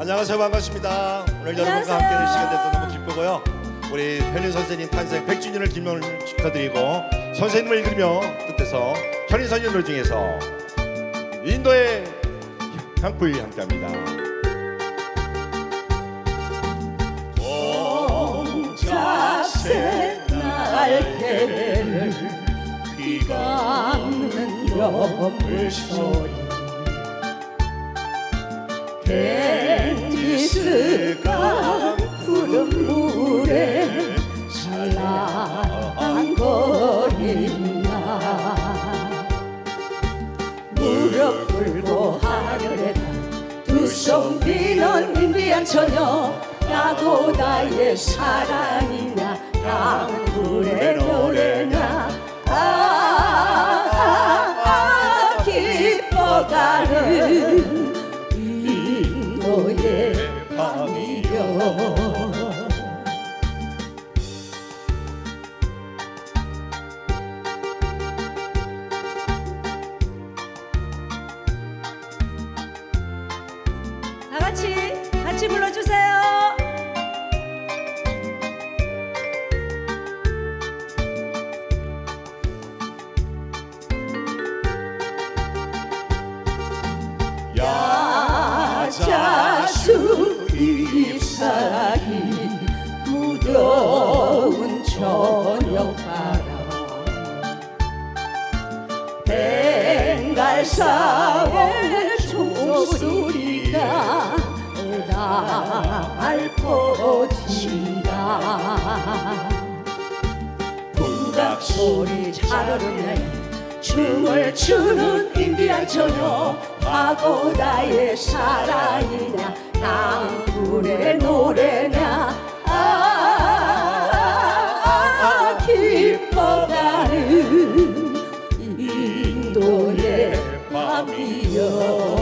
안녕하세요. 반갑습니다. 오늘 여러분과 함께 될 시간 돼서 너무 기쁘고요. 우리 현인 선생님 탄생 100주년을 기념을 축하드리고 선생님을 읽으며 뜻해서 현인 선생님 노래 중에서 인도의 향불 함께합니다. 공자새 날개를 휘감는 여물소리 겐지스가 푸른 물에 찰랑거린다. 무릎 꿇고 하늘에 두 손 비는 인디안 처녀 나고 나의 사랑이냐 강불의 노래냐 기뻐가는 인도의 밤이여. 같이 불러주세요. 야자수 잎사귀 무더운 저녁바람 벵갈사의 총소리가 날 퍼진다. 북악소리 자르르네 춤을 추는 인디안 처녀 하고 나의 사랑이냐 강불의 노래냐 기뻐가는 인도의 밤이여.